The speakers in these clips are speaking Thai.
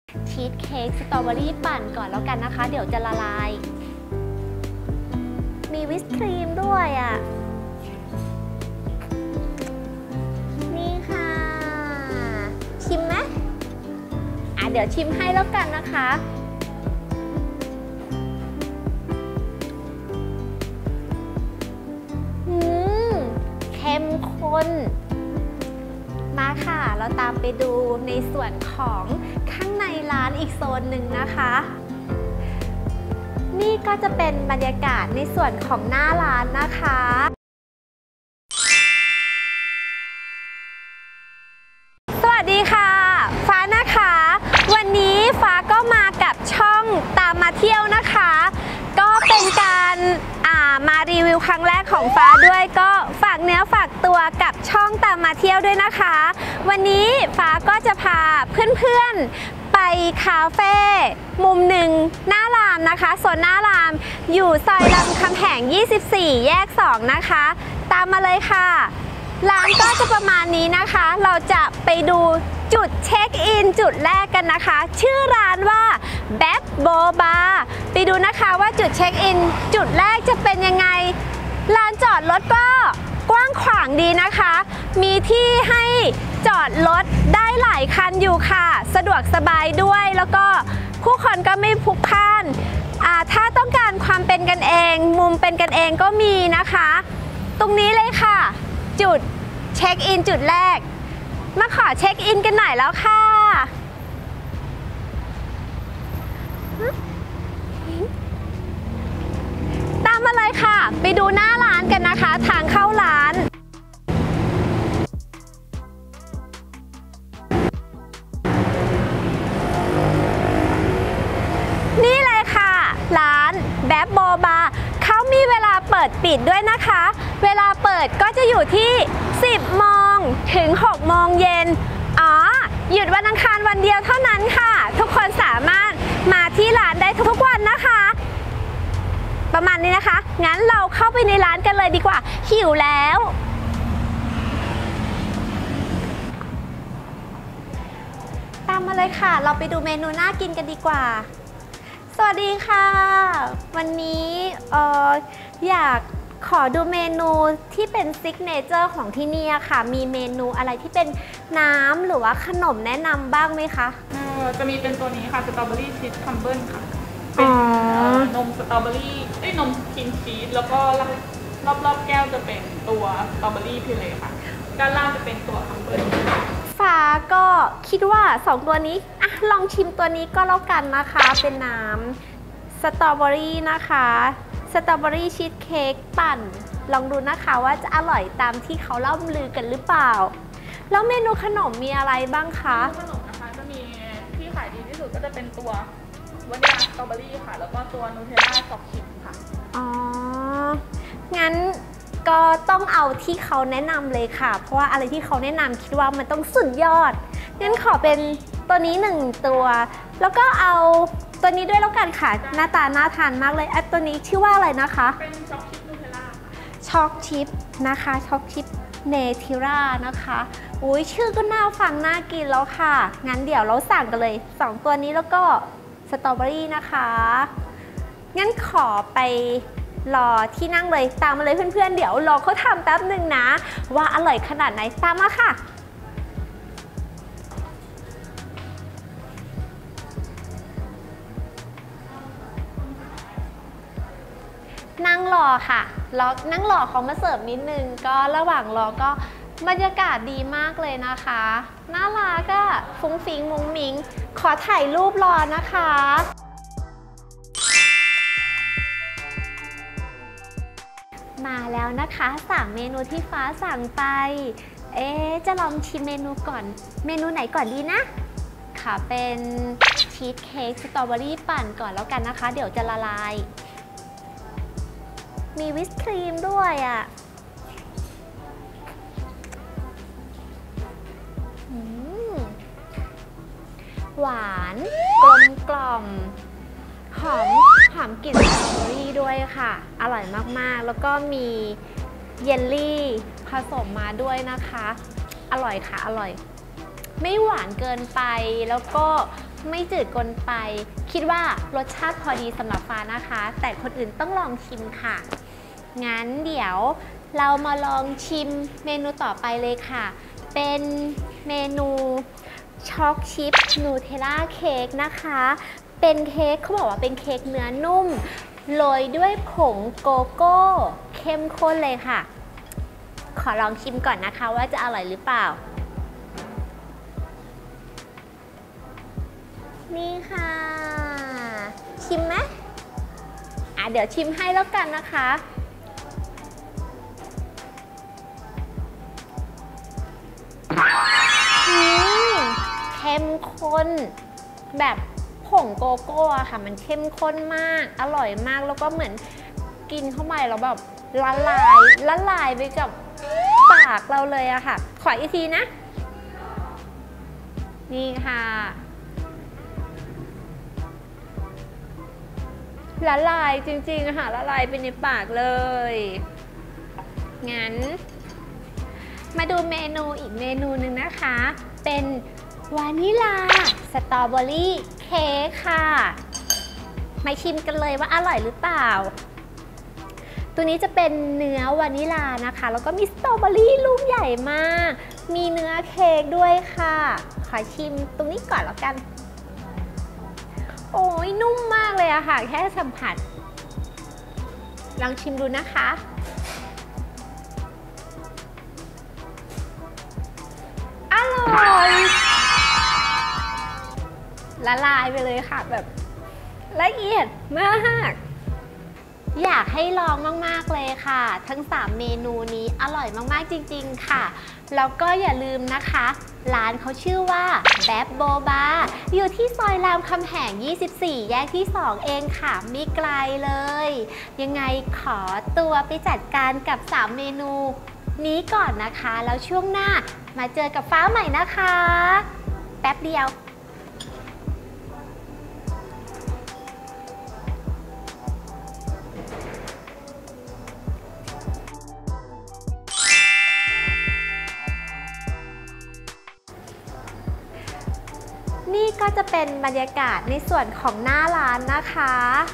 ชีสเค้กสตรอเบอรี่ปั่นก่อนแล้วกันนะคะเดี๋ยวจะละลายมีวิปครีมด้วยอ่ะนี่ค่ะชิมไหมเดี๋ยวชิมให้แล้วกันนะคะเข้มข้นมาค่ะเราตามไปดูในส่วนของข้างในร้านอีกโซนหนึ่งนะคะนี่ก็จะเป็นบรรยากาศในส่วนของหน้าร้านนะคะสวัสดีค่ะฟ้านะคะวันนี้ฟ้าก็มากับช่องตามมาเที่ยวนะคะก็เป็นการมารีวิวครั้งแรกของฟ้าด้วยก็ฝากเนื้อฝากตัวกับช่องตามมาเที่ยวด้วยนะคะวันนี้ฟ้าก็จะพาเพื่อนๆไปคาเฟ่มุมหนึ่งหน้ารามนะคะโซนหน้ารามอยู่ซอยรามคำแหง24แยก2นะคะตามมาเลยค่ะร้านก็จะประมาณนี้นะคะเราจะไปดูจุดเช็คอินจุดแรกกันนะคะชื่อร้านว่าแบ็คโบบาไปดูนะคะว่าจุดเช็คอินจุดแรกจะเป็นยังไงลานจอดรถก็กว้างขวางดีนะคะมีที่ให้จอดรถได้หลายคันอยู่ค่ะสะดวกสบายด้วยแล้วก็ผู้คนก็ไม่พลุกพล่านถ้าต้องการความเป็นกันเองมุมเป็นกันเองก็มีนะคะตรงนี้เลยค่ะจุดเช็คอินจุดแรกมาขอเช็คอินกันหน่อยแล้วค่ะตามมาเลยค่ะไปดูหน้าร้านกันนะคะทางเข้าร้านนี่เลยค่ะร้านแบ็คโบบาเขามีเวลาเปิดปิดด้วยนะคะเวลาเปิดก็จะอยู่ที่10 โมงถึง 6 โมงเย็นหยุดวันอังคารวันเดียวเท่านั้นค่ะทุกคนสามารถมาที่ร้านได้ทุกวันนะคะประมาณนี้นะคะงั้นเราเข้าไปในร้านกันเลยดีกว่าหิวแล้วตามมาเลยค่ะเราไปดูเมนูน่ากินกันดีกว่าสวัสดีค่ะวันนี้อยากขอดูเมนูที่เป็นซิกเนเจอร์ของที่นี่ค่ะมีเมนูอะไรที่เป็นน้ำหรือว่าขนมแนะนำบ้างไหมคะจะมีเป็นตัวนี้ค่ะสตรอเบอรี่ชีสคัมเบิลค่ะเป็นนมสตรอเบอรี่นมครีมชีสแล้วก็รอบแก้วจะเป็นตัวสตรอเบอรี่พิเรค่ะด้านล่างจะเป็นตัวคัมเบิลฟ้าก็คิดว่า2ตัวนี้ลองชิมตัวนี้ก็แล้วกันนะคะเป็นน้ำสตรอเบอรี่นะคะสตรอเบอรี่ชีสเค้กปั่นลองดูนะคะว่าจะอร่อยตามที่เขาเล่าลือกันหรือเปล่าแล้วเมนูขนมมีอะไรบ้างคะขนมนะคะจะมีที่ขายดีที่สุดก็จะเป็นตัววานิลาสตรอเบอรี่ค่ะแล้วก็ตัวนูเทลล่าช็อกชิพค่ะงั้นก็ต้องเอาที่เขาแนะนำเลยค่ะเพราะว่าอะไรที่เขาแนะนำคิดว่ามันต้องสุดยอดงั้นขอเป็นตัวนี้1ตัวแล้วก็เอาตัวนี้ด้วยแล้วกันค่ะหน้าตาน่าทานมากเลยตัวนี้ชื่อว่าอะไรนะคะเป็นช็อกชิพนูเทลล่าช็อกชิพนะคะช็อกชิพเนทิร่านะคะอุ้ยชื่อก็น่าฟังน่ากินแล้วค่ะงั้นเดี๋ยวเราสั่งกันเลย2ตัวนี้แล้วก็สตรอเบอรี่นะคะงั้นขอไปรอที่นั่งเลยตามมาเลยเพื่อนๆเดี๋ยวรอเขาทำแป๊บหนึ่งนะว่าอร่อยขนาดไหนตามมาค่ะนั่งรอค่ะนั่งรอเขามาเสิร์ฟนิดนึงก็ระหว่างรอก็บรรยากาศดีมากเลยนะคะน่ารักก็ฟุ้งฟิ้งมุ้งมิ้งขอถ่ายรูปรอนะคะมาแล้วนะคะ3เมนูที่ฟ้าสั่งไปจะลองชิมเมนูก่อนเมนูไหนก่อนดีนะค่ะเป็นชีสเค้กสตรอเบอรี่ปั่นก่อนแล้วกันนะคะเดี๋ยวจะละลายมีวิปครีมด้วยหวานกลมกล่อมหอมกลิ่นสตรอเบอรี่ด้วยค่ะอร่อยมากๆแล้วก็มีเยลลี่ผสมมาด้วยนะคะอร่อยค่ะอร่อยไม่หวานเกินไปแล้วก็ไม่จืดเกินไปคิดว่ารสชาติพอดีสำหรับฟ้านะคะ แต่คนอื่นต้องลองชิมค่ะงั้นเดี๋ยวเรามาลองชิมเมนูต่อไปเลยค่ะเป็นเมนูช็อกชิพนูเทลล่าเค้กนะคะเป็นเค้กเขาบอกว่าเป็นเค้กเนื้อนุ่มโรยด้วยผงโกโก้เข้มข้นเลยค่ะขอลองชิมก่อนนะคะว่าจะอร่อยหรือเปล่านี่ค่ะชิมไหมเดี๋ยวชิมให้แล้วกันนะคะเข้มข้นแบบผงโกโก้อะค่ะมันเข้มข้นมากอร่อยมากแล้วก็เหมือนกินเข้าไปแล้วแบบละลายไปกับปากเราเลยอะค่ะขออีกทีนะนี่ค่ะละลายจริงๆค่ะละลายไปในปากเลยงั้นมาดูเมนูอีกเมนูหนึ่งนะคะเป็นวานิลาสตรอเบอรี่เค้กค่ะมาชิมกันเลยว่าอร่อยหรือเปล่าตัวนี้จะเป็นเนื้อวานิลานะคะแล้วก็มีสตรอเบอรี่ลูกใหญ่มากมีเนื้อเค้กด้วยค่ะขอชิมตรงนี้ก่อนแล้วกันโอ้ยนุ่มมากเลยอะค่ะแค่สัมผัสลองชิมดูนะคะอร่อยละลายไปเลยค่ะแบบละเอียดมากอยากให้ลองมากๆเลยค่ะทั้ง3เมนูนี้อร่อยมากๆจริงๆค่ะแล้วก็อย่าลืมนะคะร้านเขาชื่อว่าแบบโบบาอยู่ที่ซอยรามคำแหง24แยกที่2เองค่ะไม่ไกลเลยยังไงขอตัวไปจัดการกับ3เมนูนี้ก่อนนะคะแล้วช่วงหน้ามาเจอกับฟ้าใหม่นะคะแป๊บเดียวนี่ก็จะเป็นบรรยากาศในส่วนของหน้าร้านนะคะ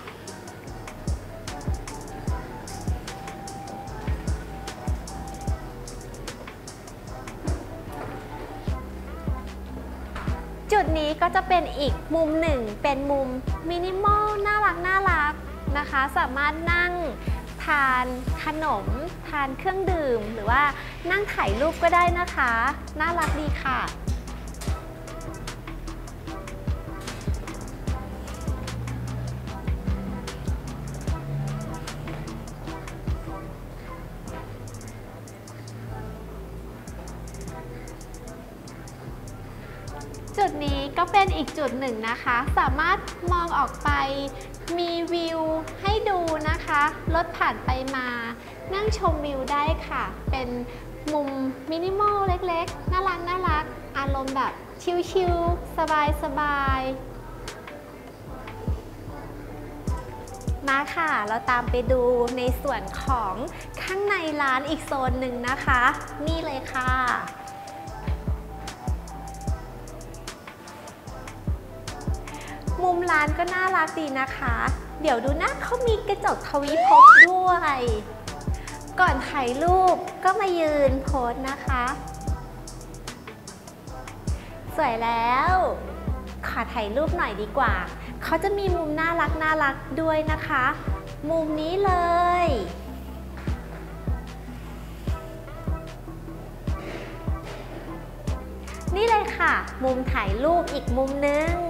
จุดนี้ก็จะเป็นอีกมุมหนึ่งเป็นมุมมินิมอลน่ารักนะคะสามารถนั่งทานขนมทานเครื่องดื่มหรือว่านั่งถ่ายรูปก็ได้นะคะน่ารักดีค่ะจุดนี้ก็เป็นอีกจุดหนึ่งนะคะสามารถมองออกไปมีวิวให้ดูนะคะรถผ่านไปมานั่งชมวิวได้ค่ะเป็นมุมมินิมอลเล็กๆน่ารักอารมณ์แบบชิลๆสบายมาค่ะเราตามไปดูในส่วนของข้างในร้านอีกโซนหนึ่งนะคะนี่เลยค่ะมุมร้านก็น่ารักดีนะคะเดี๋ยวดูนะเขามีกระจกทวิภพด้วยก่อนถ่ายรูปก็มายืนโพสนะคะสวยแล้วขอถ่ายรูปหน่อยดีกว่าเขาจะมีมุมน่ารักด้วยนะคะมุมนี้เลยนี่เลยค่ะมุมถ่ายรูปอีกมุมนึง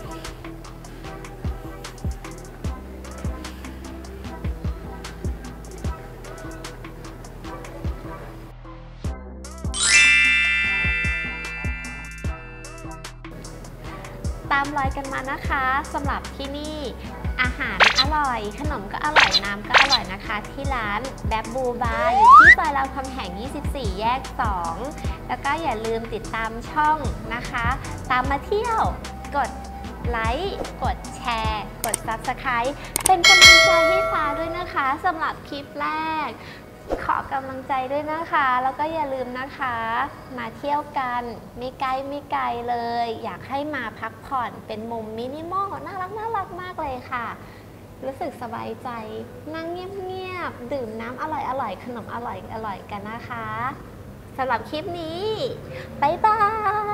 ตามรอยกันมานะคะสำหรับที่นี่อาหารอร่อยขนมก็อร่อยน้ำก็อร่อยนะคะที่ร้านแบบบูบาอยู่ที่ซอยรามคำแหง24แยก2แล้วก็อย่าลืมติดตามช่องนะคะตามมาเที่ยวกดไลค์กดแชร์กด Subscribe เป็นกำลังใจให้ฟ้าด้วยนะคะสำหรับคลิปแรกขอกำลังใจด้วยนะคะ แล้วก็อย่าลืมนะคะ มาเที่ยวกันไม่ไกลเลย อยากให้มาพักผ่อนเป็นมุมมินิมอลน่ารักมากเลยค่ะ รู้สึกสบายใจนั่งเงียบๆดื่มน้ำอร่อยขนมอร่อยกันนะคะสำหรับคลิปนี้บ๊ายบาย